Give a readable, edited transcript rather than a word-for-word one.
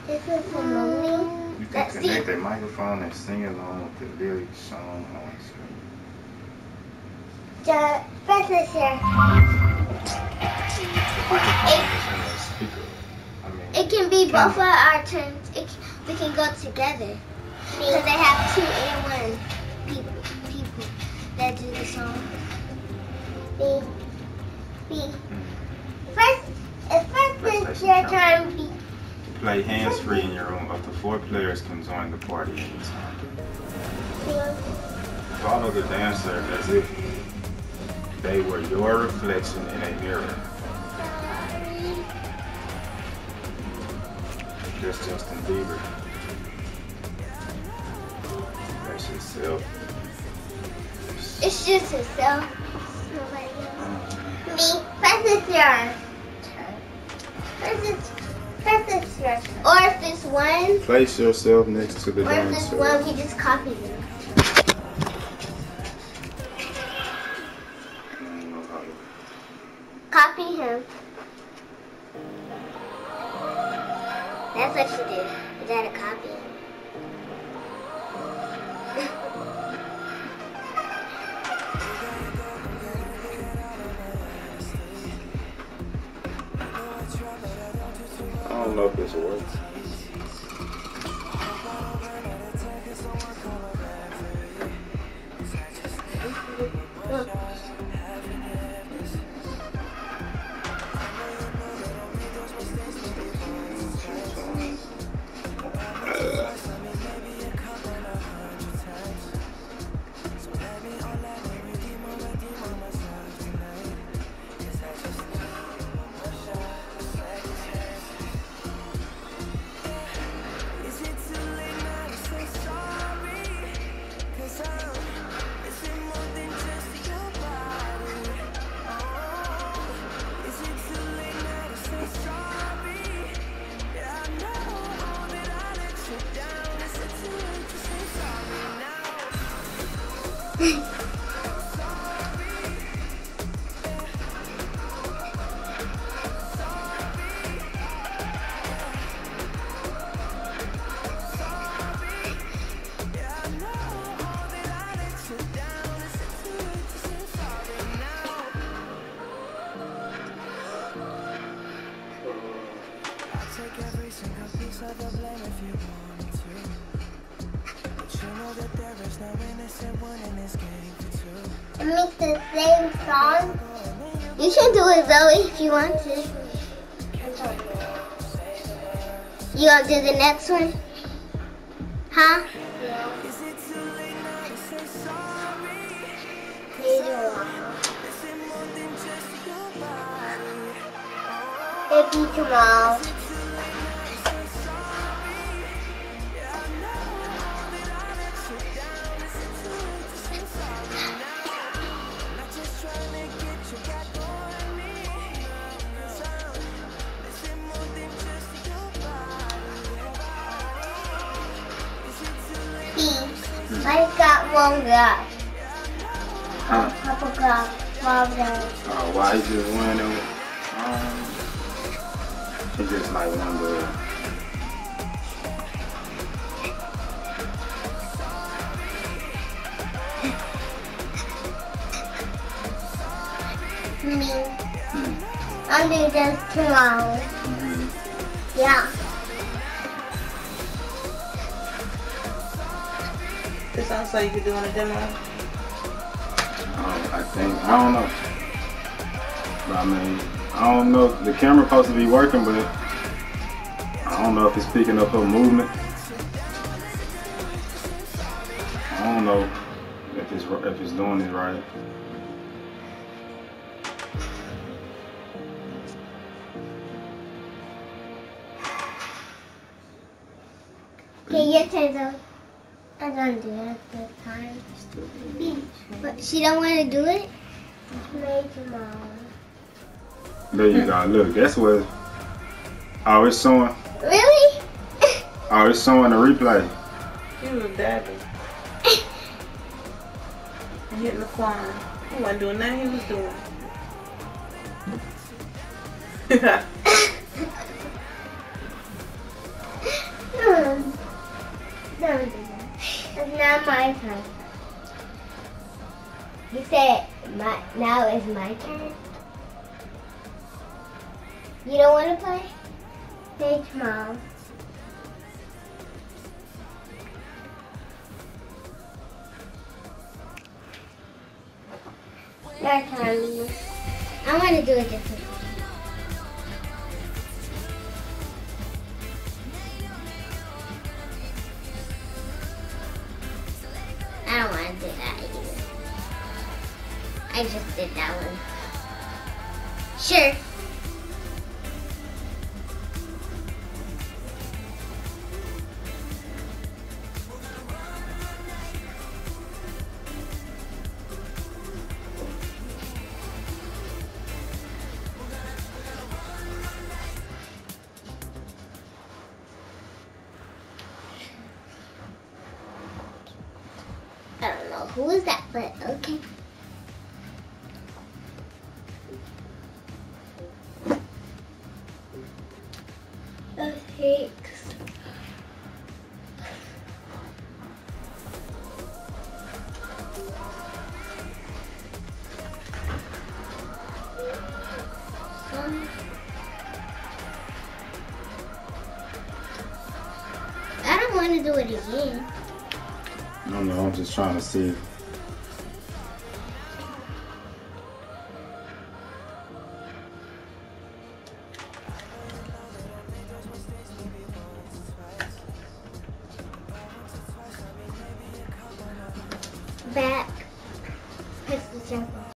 This is a movie. You can connect a microphone and sing along with the lyrics song on The first is here. It can be both of our turns. We can go together. Because they have 2 and 1 people that do the song. B. First is your turn. B. Play hands-free in your room. Up to 4 players can join the party anytime. Follow the dancer as if they were your reflection in a mirror. Just Justin Bieber. That's yourself. It's just yourself. Me. First is yours. First is yours. Or if it's one. Place yourself next to the dancer. Or if it's one, we just copy them. Copy him. That's what you do. You gotta copy him. I don't know if this works. It makes the same song. You can do it, Zoe, if you want to. You gonna do the next one? Huh? Maybe tomorrow. I got one guy. Huh? Couple got one guy. Oh, why he just went over? He just like one girl. Me. I'll do this tomorrow. Yeah. It sounds like you're doing a demo. I don't know. But I mean, I don't know. The camera supposed to be working, but I don't know if it's picking up her movement. I don't know if it's doing it right. Okay, your turn, though. I'm gonna do it this time. But she don't want to do it? Maybe tomorrow. There you go. Look, that's what. Oh, it's showing. Really? Oh, it's showing the replay. He was dabbing. And hitting the flying. He wasn't doing nothing he was doing. No, it's not my turn. You said now is my turn. You don't want to play? Thanks, Mom. Your turn, Lena. I want to do it different. I don't want to do that either. I just did that one. Sure. I don't know who is that, but okay. Okay. I don't want to do it again. I don't know, I'm just trying to see